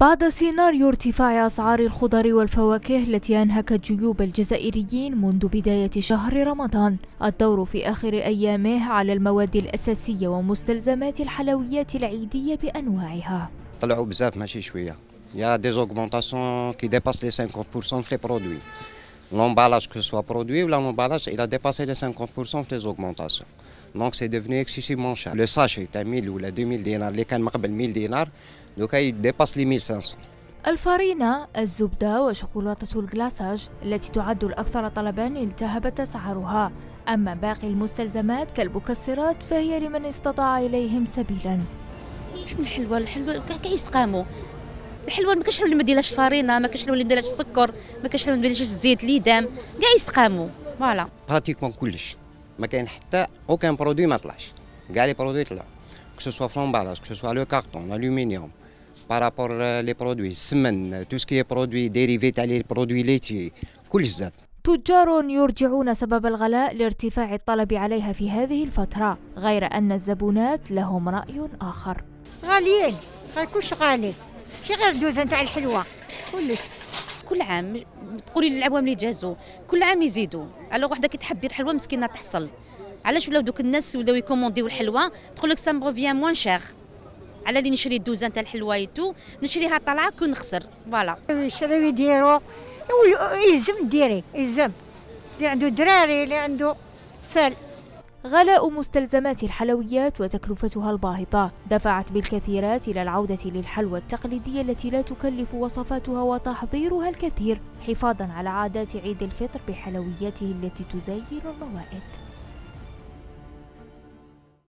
بعد سيناريو ارتفاع أسعار الخضر والفواكه التي أنهكت جيوب الجزائريين منذ بداية شهر رمضان، الدور في آخر أيامه على المواد الأساسية ومستلزمات الحلويات العيدية بأنواعها. طلعوا بزاف ماشي شوية. يا دي زوغمونطاسيون كي ديباس لي 50% في لي برودوي. L'emballage que ce soit produit ou l'emballage, il a dépassé les 50% des augmentations. Donc c'est devenu excessivement cher. Le sachet est à 1000 ou 2000 dinars, les كان مقبل 1000 دينار. دوكا يديباس لي 1500. الفرينة، الزبدة وشوكولاتة الجلاساج التي تعد الأكثر طلباً التهبت أسعارها، أما باقي المستلزمات كالمكسرات فهي لمن استطاع إليهم سبيلاً. مش من الحلوى كاع يستقاموا. الحلوى ما كاينش حلوى اللي ما ديرهاش فرينة، ما كاينش حلوى اللي ما ديرهاش السكر، ما كاينش حلوى اللي ما ديرهاش الزيت ليدام، كاع يستقاموا. فوالا. براتيكمون كلش. ما كاين حتى اوكان برودوي ما طلعش. كاع لي برودوي طلعوا. Que ce soit l'emballage, que ce soit le carton, l'aluminium, par rapport les produits, السمن, tout ce qui est produit dérivé تاع les produits laitiers, كلش زاد. تجار يرجعون سبب الغلاء لارتفاع الطلب عليها في هذه الفترة، غير أن الزبونات لهم رأي آخر. غاليين، كلش غالي، ماشي غير دوزة نتاع الحلوى، كلش. كل عام تقولي للعوام اللي جازوا، كل عام يزيدوا، الوغ وحده كي تحب دير حلوى مسكينه تحصل. علاش ولاو دوك الناس ولاو يكومونديو الحلوى تقول لك سا مغفيان موان شير، على اللي نشري الدوزه نتاع الحلوى ايتو نشريها طالعه كون نخسر. فوالا يشريو يديروا يلزم ديري، يلزم اللي عنده دراري اللي عنده فال. غلاء مستلزمات الحلويات وتكلفتها الباهظة دفعت بالكثيرات إلى العودة للحلوى التقليدية التي لا تكلف وصفاتها وتحضيرها الكثير، حفاظا على عادات عيد الفطر بحلوياته التي تزين الموائد.